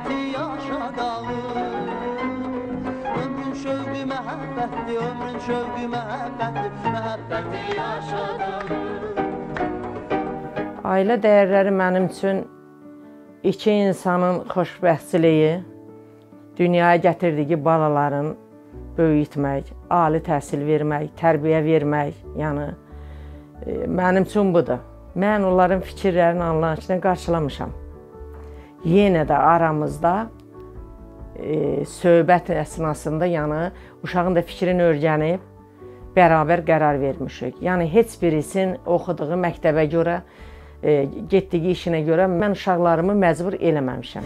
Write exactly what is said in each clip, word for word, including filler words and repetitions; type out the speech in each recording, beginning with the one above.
məhəbbəti yaşadalım. Ömrün şövqü məhəbbətdir, ömrün şövqü məhəbbətdir, məhəbbəti yaşadalım. Ailə dəyərləri mənim üçün iki insanın xoşbəxtçiliyi, dünyaya gətirdiyi balaların böyütmək, ali təhsil vermək, tərbiyə vermək, yəni e, mənim üçün budur. Mən onların fikirlərini anlayışına qarşılamışam. Yenə də aramızda e, söhbət əsnasında, yəni uşağın da fikrini öyrənib, bərabər qərar vermişik. Yəni heç birisinin oxuduğu məktəbə görə, e, getdiyi işinə görə mən uşaqlarımı məcbur eləməmişəm.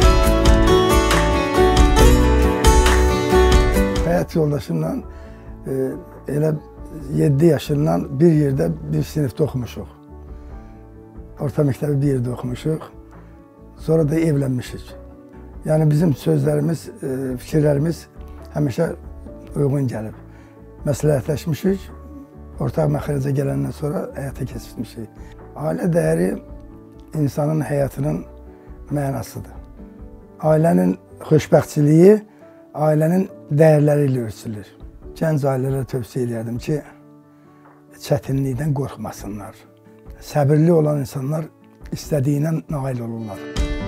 Həyat yoldaşımla e, elə yeddi yaşından bir yerdə bir sinifdə oxumuşuq. Orta məktəbi bir yerdə oxumuşuq. Sonra da evlənmişik. Yəni bizim sözlərimiz, e, fikirlərimiz həmişə uyğun gəlib. Məsləhətləşmişik, ortaq məxrəcə gələndən sonra həyata keçirmişik. Ailə dəyəri insanın həyatının mənasıdır. Ailənin xoşbəxtçiliyi ailənin dəyərləri ilə ölçülür. Gənc ailələrə tövsiyə edirdim ki, çətinlikdən qorxmasınlar. Səbirli olan insanlar istədiyindən nail olurlar.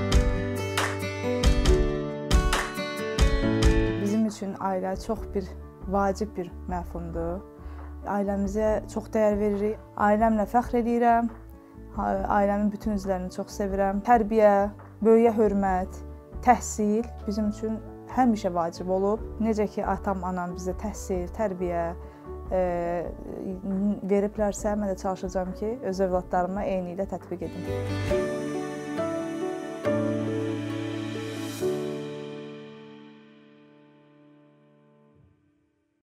Bizim üçün ailə çox bir vacib bir məfhumdur. Ailəmizə çox dəyər veririk. Ailəmlə fəxr edirəm. Ailəmin bütün üzvlərini çox sevirəm. Tərbiyə, böyüyə hörmət, təhsil bizim üçün həmişə vacib olub. Necə ki, atam, anam bizə təhsil, tərbiyə e, veriblərsə, mən də çalışacağam ki, öz övladlarıma eyni ilə tətbiq edim.